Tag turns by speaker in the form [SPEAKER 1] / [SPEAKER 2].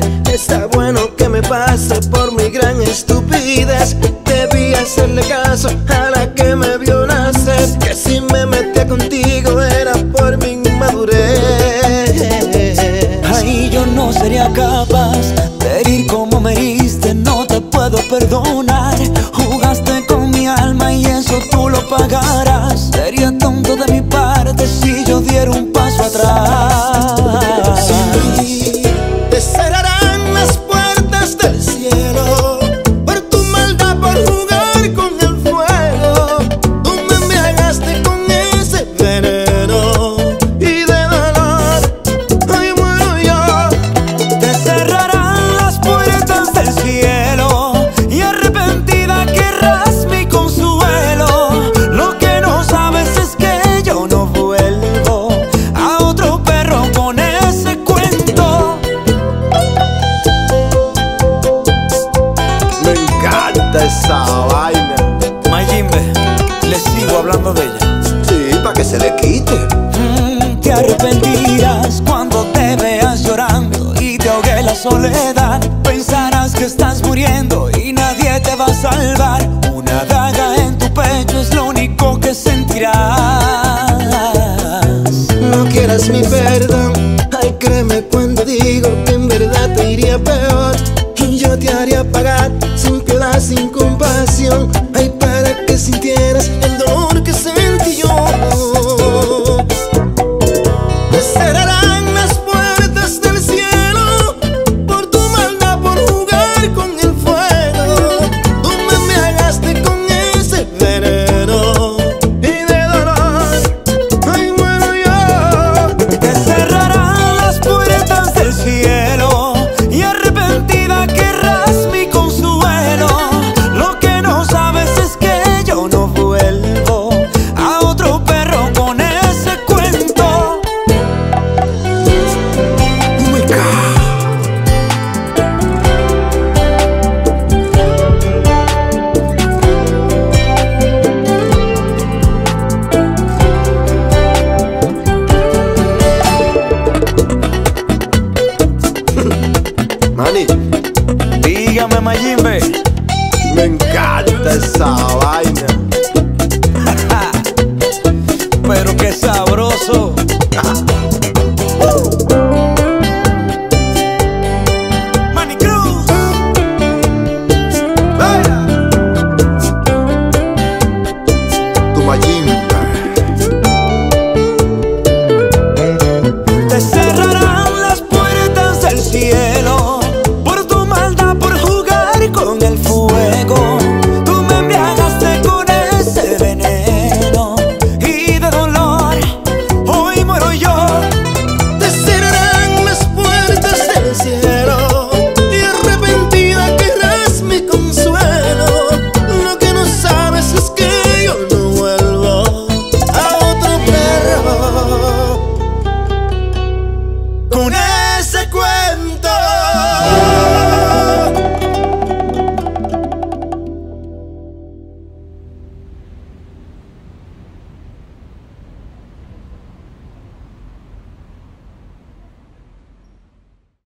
[SPEAKER 1] Está bueno que me pase por mi gran estupidez. Debí hacerle caso a la que me vio nacer, que si me metía contigo era por mi inmadurez.
[SPEAKER 2] Ay, yo no sería capaz de herir como me heriste, no te puedo perdonar. Jugaste con mi alma y eso tú lo pagarás. Sería tonto de mi parte si yo diera un paso atrás.
[SPEAKER 1] Sí, te cerrarán las puertas del cielo por tu maldad, por jugar con el fuego. Tú me embriagaste con ese veneno y de dolor ay muero yo.
[SPEAKER 2] Te cerrarán las puertas del cielo y arrepentida querrás mi consuelo. Lo que no sabes es que yo no vuelvo a otro perro con ese cuento.
[SPEAKER 1] Me encanta esa vaina.
[SPEAKER 2] Mayimbe, le sigo hablando de ella.
[SPEAKER 1] Sí, pa' que se le quite.
[SPEAKER 2] Te arrepentirás cuando te veas llorando y te ahogue la soledad. Pensarás que estás muriendo y nadie te va a salvar. Una daga en tu pecho es lo único que sentirás.
[SPEAKER 1] No quieras mi perdón, ay créeme cuando digo que en verdad te iría peor. Y yo te haría pagar sin piedad, sin compasión, ay para que sintieras el dolor que sentí yo. Te cerrarán las puertas del cielo por tu maldad, por jugar con el fuego. Tú me embriagaste con ese veneno y de dolor ay muero yo.
[SPEAKER 2] Te cerrarán las puertas del cielo y arrepentida querrás mi consuelo. Lo que no sabes es que yo no vuelvo a otro perro con ese cuento.
[SPEAKER 1] Oh my God. Manny,
[SPEAKER 2] Dígame, Mayimbe.
[SPEAKER 1] me encanta esa vaina.
[SPEAKER 2] Pero qué sabroso. Manny Cruz.
[SPEAKER 1] Baila. Tu Mayimbe.
[SPEAKER 2] Te cerrarán las puertas del cielo